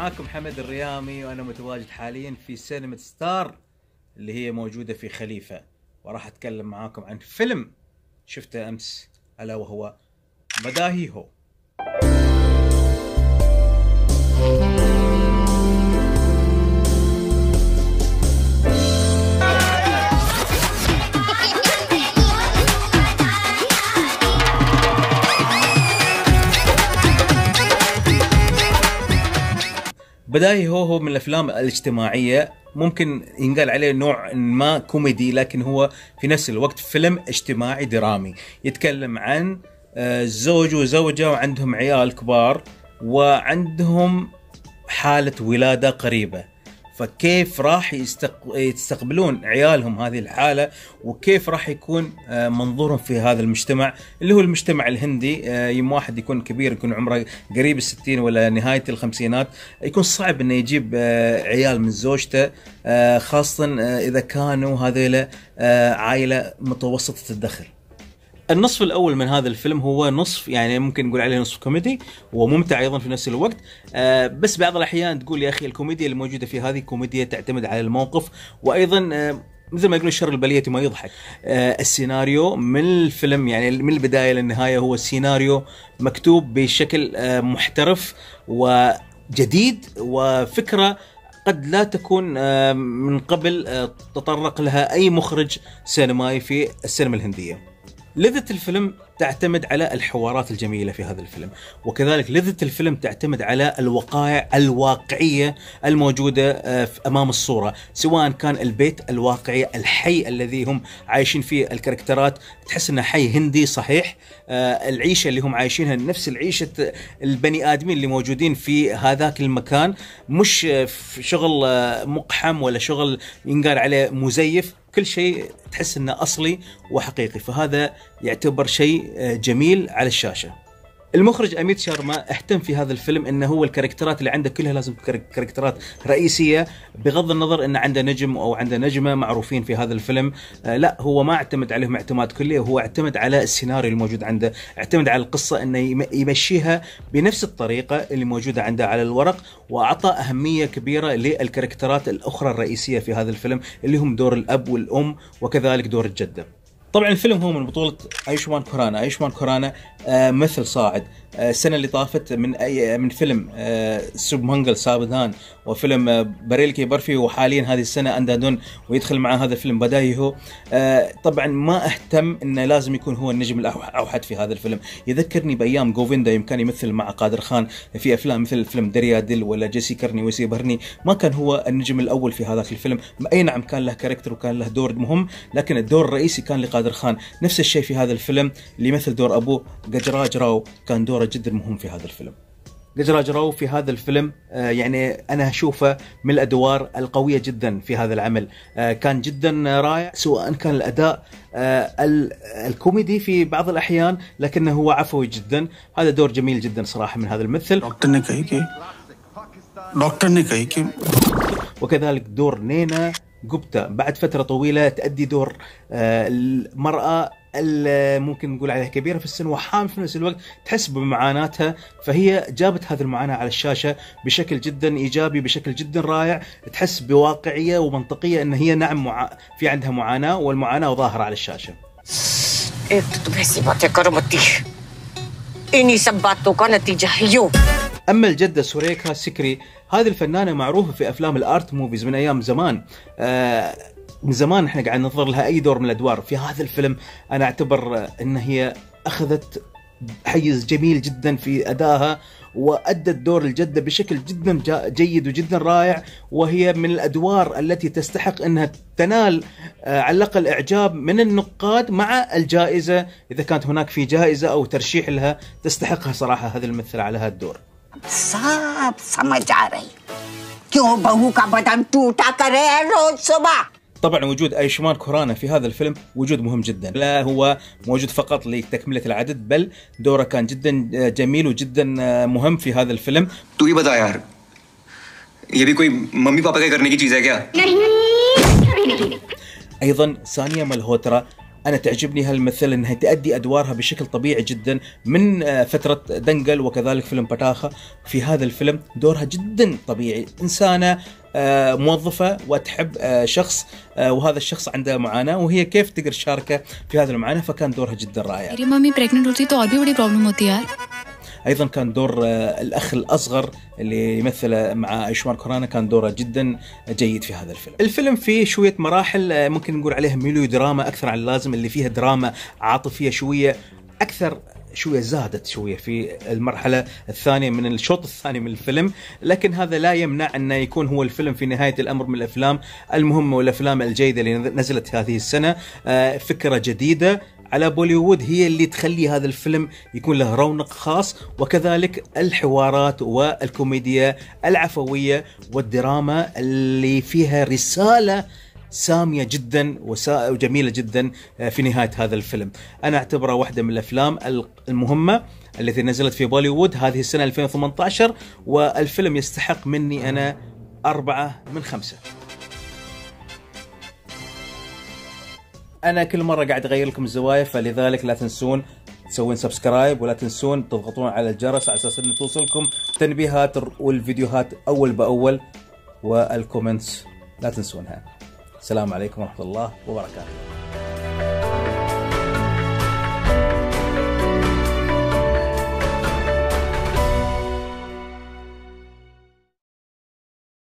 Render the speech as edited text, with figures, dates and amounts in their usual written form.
معاكم حمد الريامي، وأنا متواجد حاليا في سينما ستار اللي هي موجودة في خليفة، وراح أتكلم معاكم عن فيلم شفته أمس ألا وهو بداهي هو. بداهي هو من الافلام الاجتماعيه، ممكن ينقال عليه نوع ما كوميدي، لكن هو في نفس الوقت فيلم اجتماعي درامي. يتكلم عن زوج وزوجه وعندهم عيال كبار وعندهم حاله ولاده قريبه، فكيف راح يستقبلون عيالهم هذه الحالة، وكيف راح يكون منظورهم في هذا المجتمع اللي هو المجتمع الهندي. يوم واحد يكون كبير، يكون عمره قريب 60 ولا نهاية 50، يكون صعب انه يجيب عيال من زوجته، خاصة اذا كانوا هذيلا عائلة متوسطة الدخل. النصف الأول من هذا الفيلم هو نصف، يعني ممكن نقول عليه نصف كوميدي وممتع أيضا في نفس الوقت. بس بعض الأحيان تقول يا أخي الكوميديا اللي موجودة في هذه كوميديا تعتمد على الموقف، وأيضا مثل ما يقولون شر البلية ما يضحك. السيناريو من الفيلم يعني من البداية للنهاية هو سيناريو مكتوب بشكل محترف وجديد، وفكرة قد لا تكون من قبل تطرق لها أي مخرج سينمائي في السينما الهندية. لذة الفيلم تعتمد على الحوارات الجميلة في هذا الفيلم، وكذلك لذة الفيلم تعتمد على الوقائع الواقعية الموجودة أمام الصورة، سواء كان البيت الواقعي الحي الذي هم عايشين فيه الكاركترات، تحس انه حي هندي صحيح. العيشة اللي هم عايشينها نفس العيشة البني آدمين اللي موجودين في هذاك المكان، مش شغل مقحم ولا شغل ينقال عليه مزيف، كل شيء تحس انه اصلي وحقيقي، فهذا يعتبر شيء جميل على الشاشة. المخرج أميت شارما اهتم في هذا الفيلم انه هو الكاركترات اللي عنده كلها لازم كاركترات رئيسية، بغض النظر انه عنده نجم او عنده نجمة معروفين في هذا الفيلم، لا هو ما اعتمد عليهم اعتماد كلي، هو اعتمد على السيناريو الموجود عنده، اعتمد على القصة انه يمشيها بنفس الطريقة اللي موجودة عنده على الورق، واعطى اهمية كبيرة للكاركترات الاخرى الرئيسية في هذا الفيلم اللي هم دور الاب والام وكذلك دور الجدة. طبعا الفيلم هو من بطولة آيوشمان كورانا. آيوشمان كورانا مثل صاعد السنة اللي طافت من فيلم سوبمانجل سابدان وفيلم بريلكي برفي، وحاليا هذه السنة أندادون ويدخل مع هذا الفيلم بداهي هو. طبعا ما اهتم انه لازم يكون هو النجم الأوحد في هذا الفيلم، يذكرني بأيام جوفيندا يوم كان يمثل مع قادر خان في أفلام مثل فيلم دريا دل ولا جيسي كرني ويسي برني، ما كان هو النجم الأول في هذاك الفيلم. أي نعم كان له كاركتر وكان له دور مهم، لكن الدور الرئيسي كان لقادر خان. نفس الشيء في هذا الفيلم اللي يمثل دور أبوه ججراج راو، كان دوره جدا مهم في هذا الفيلم. ججراج راو في هذا الفيلم يعني أنا أشوفه من الأدوار القوية جدا في هذا العمل، كان جدا رائع، سواء كان الأداء الكوميدي في بعض الأحيان لكنه هو عفوي جدا. هذا دور جميل جدا صراحة من هذا الممثل. डॉक्टर ने कही कि وكذلك دور نينا جوبتا بعد فترة طويلة تأدي دور المرأة ممكن نقول عليها كبيرة في السن وحامل في نفس الوقت، تحس بمعاناتها، فهي جابت هذه المعاناة على الشاشة بشكل جدا إيجابي، بشكل جدا رائع، تحس بواقعية ومنطقية أن هي نعم في عندها معاناة، والمعاناة ظاهرة على الشاشة. أما الجدة سوريكا سكري، هذه الفنانة معروفة في أفلام الآرت موفيز من أيام زمان. من زمان احنا قاعد ننظر لها أي دور من الأدوار. في هذا الفيلم أنا أعتبر أن هي أخذت حيز جميل جدا في أدائها، وأدت دور الجدة بشكل جدا جيد وجدا رائع، وهي من الأدوار التي تستحق أنها تنال على الأقل إعجاب من النقاد مع الجائزة، إذا كانت هناك في جائزة أو ترشيح لها تستحقها صراحة هذه الممثلة على هذا الدور. सब समझ आ रही क्यों बहू का बदन टूटा करे रोज सुबह। طبعا وجود آيوشمان كورانا في هذا الفيلم وجود مهم جدا، لا هو موجود فقط لتكملة العدد، بل دوره كان جدا جميل وجدا مهم في هذا الفيلم. तू ही बता यार, ये भी कोई मम्मी पापा के करने की चीज है क्या? أيضا سانيا ملهوترا أنا تعجبني هالممثلة أنها تؤدي أدوارها بشكل طبيعي جدا من فترة دنقل وكذلك فيلم بتاخة. في هذا الفيلم دورها جدا طبيعي، إنسانة موظفة وتحب شخص وهذا الشخص عنده معاناة وهي كيف تقدر تشاركه في هذه المعاناة، فكان دورها جدا رائع. मेरी मम्मी प्रेग्नेंट होती तो और भी बड़ी प्रॉब्लम होती यार. ايضا كان دور الاخ الاصغر اللي يمثل مع ايشوان كورانا كان دوره جدا جيد في هذا الفيلم. الفيلم فيه شويه مراحل ممكن نقول عليها ميلو دراما اكثر عن اللازم، اللي فيها دراما عاطفيه شويه اكثر، شويه زادت شويه في المرحله الثانيه من الشوط الثاني من الفيلم، لكن هذا لا يمنع انه يكون هو الفيلم في نهايه الامر من الافلام المهمه والافلام الجيده اللي نزلت هذه السنه. فكره جديده على بوليوود هي اللي تخلي هذا الفيلم يكون له رونق خاص، وكذلك الحوارات والكوميديا العفوية والدراما اللي فيها رسالة سامية جدا وجميلة جدا في نهاية هذا الفيلم. أنا أعتبره واحدة من الأفلام المهمة التي نزلت في بوليوود هذه السنة 2018، والفيلم يستحق مني أنا 4 من 5. أنا كل مرة قاعد أغير لكم الزوايا، فلذلك لا تنسون تسوون سبسكرايب ولا تنسون تضغطون على الجرس على أساس أن توصلكم تنبيهات والفيديوهات أول بأول، والكومنتس لا تنسونها. السلام عليكم ورحمة الله وبركاته.